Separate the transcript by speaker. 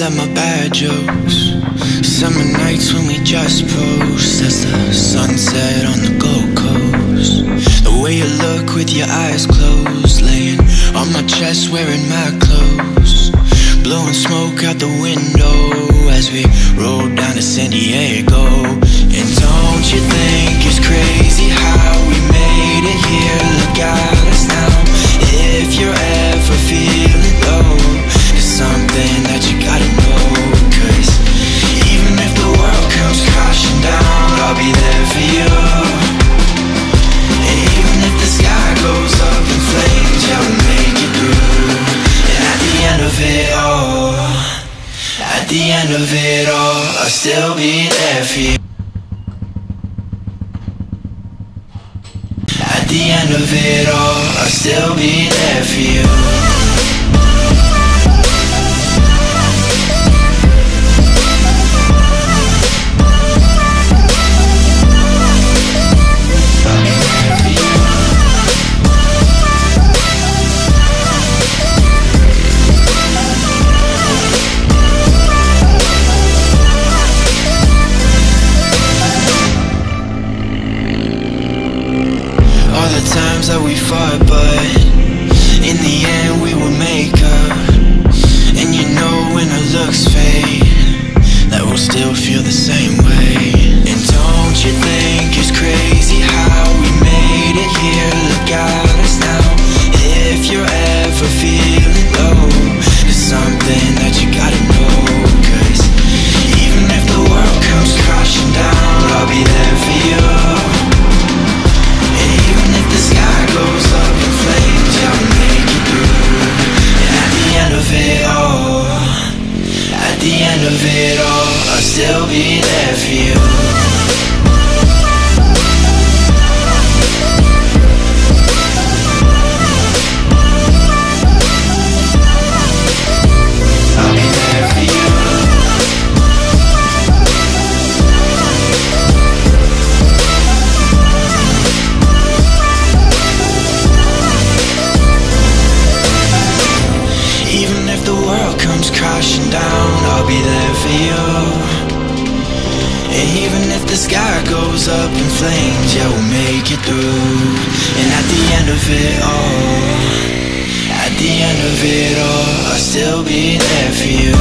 Speaker 1: of my bad jokes. Summer nights when we just post as the sunset on the Gold Coast. The way you look with your eyes closed, laying on my chest wearing my clothes, blowing smoke out the window as we roll down to San Diego. And don't you think it's crazy how we made it here? Look at us now. If you're ever feeling low, there's something that you gotta know. 'Cause even if the world comes crashing down, I'll be there for you. And even if the sky goes up in flames, yeah, we'll make it through. And at the end of it all, at the end of it all, I'll still be there for you. At the end of it all, I'll still be there for you. Times that we fought, but in the end we will make up. And you know when our looks fade, that we'll still feel the same way. And don't you think it's crazy how we made it here? Look at us now. If you're ever feeling low, there's something that you gotta know. 'Cause even if the world comes crashing down, I'll be there for you. The sky goes up in flames, yeah, we'll make it through. And at the end of it all, at the end of it all, I'll still be there for you. I'll be there for you. Crashing down, I'll be there for you. And even if the sky goes up in flames, yeah, we'll make it through. And at the end of it all, at the end of it all, I'll still be there for you.